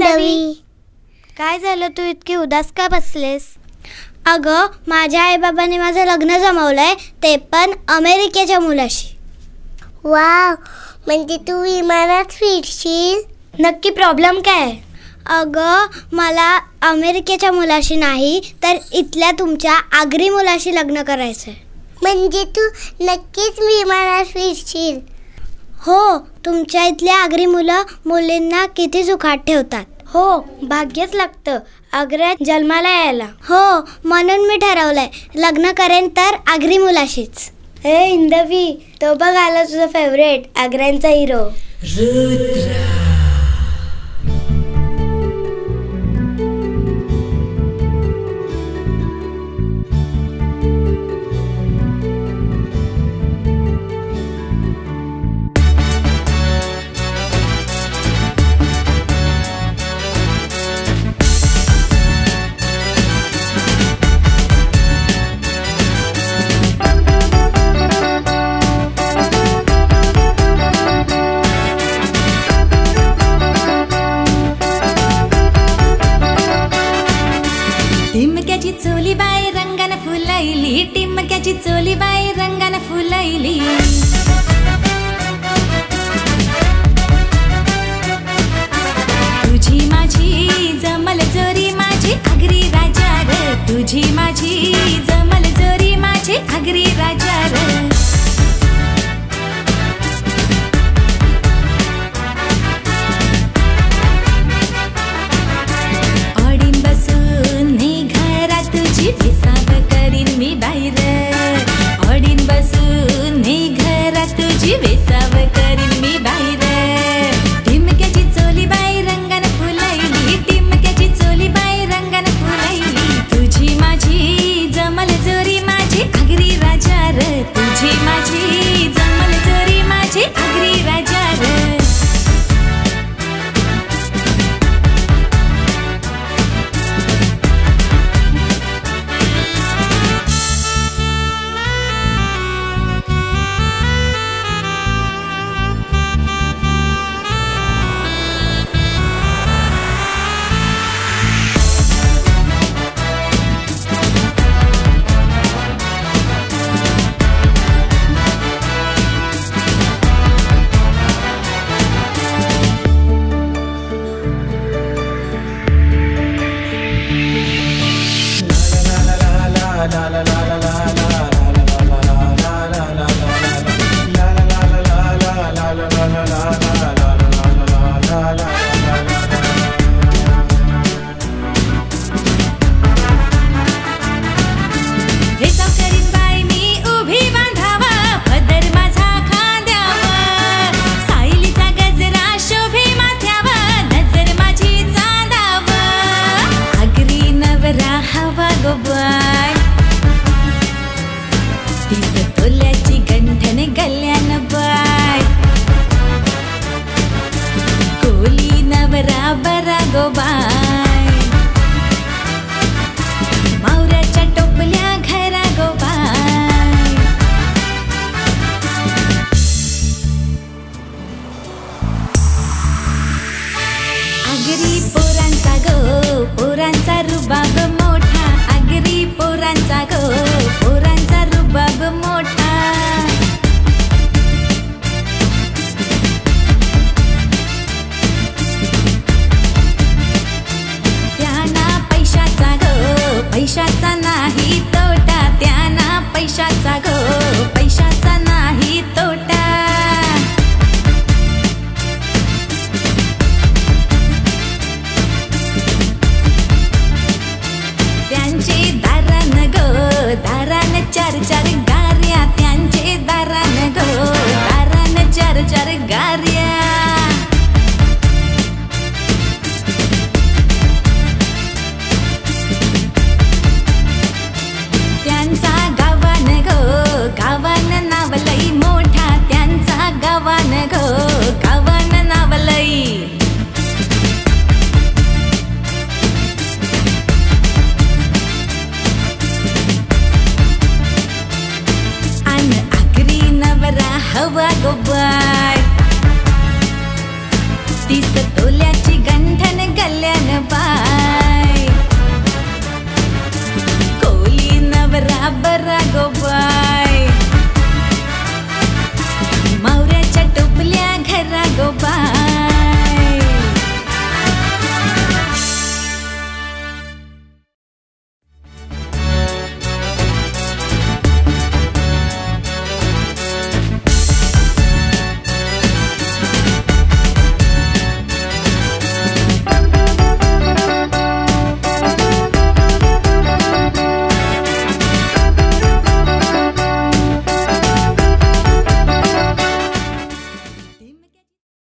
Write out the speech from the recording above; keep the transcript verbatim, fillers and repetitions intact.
इंदवी, काय झालं, तू इतकी उदास का बसलेस? अगं, माझ्या आईबाबांनी माझं लग्न जमवलंय, ते पण अमेरिकेच्या मुलाशी. वाव, म्हणजे तू विमानात फिरशील? नक्की प्रॉब्लेम काय? अगं, मला अमेरिकेच्या मुलाशी नाही तर इथल्या तुमच्या आगरी मुलाशी लग्न करायचंय. म्हणजे तू नक्कीच विमानात फिरशील? हो, तुमच्या इथल्या आगरी मुलं मुलींना किती सुखात ठेवतात. हो, भाग्यच लागतं आग्र्यात जन्माला यायला. हो, म्हणून मी ठरवलंय लग्न करेन तर आगरी मुलाशीच. हे इंदवी, तो बघ आला तुझा फेवरेट आग्र्यांचा हिरो रुद्रा. टिमक्याची चोली बाई रंगाने फुलैली, टिमक्याची चोली बाई रंगाने फुलैली. तुझी माझी जमल जोरी माझी आगरी राजा रे, तुझी माझी जमल जोरी माझी आगरी राजा रे. विसाव करीन मी बाहेर, ऑडीन बसून हे घरात तुझी विसाव करीन मी बाहेर. टिमक्याची चोली बाई रंगाने फुलैली, टिमक्याची चोली बाई रंगाने फुलैली. तुझी माझी जमल जोरी माझी आगरी राजा रे, तुझी माझी जमल जोरी माझी आगरी राजा रे. मावऱ्याच्या टोपल्या घरा गो बाय. आगरी पोरांचा गो पोरांचा रुबाब मोठा, आगरी पोरांचा गो पोरांचा रुबाब मोठा. पैशाचा नाही तोटा, त्यांना पैशाचा गो पैशाचा नाही तोटा. त्यांचे दारान गो दारान चार चार गार्या, त्यांचे दारान गो दारान चार चार गार्या.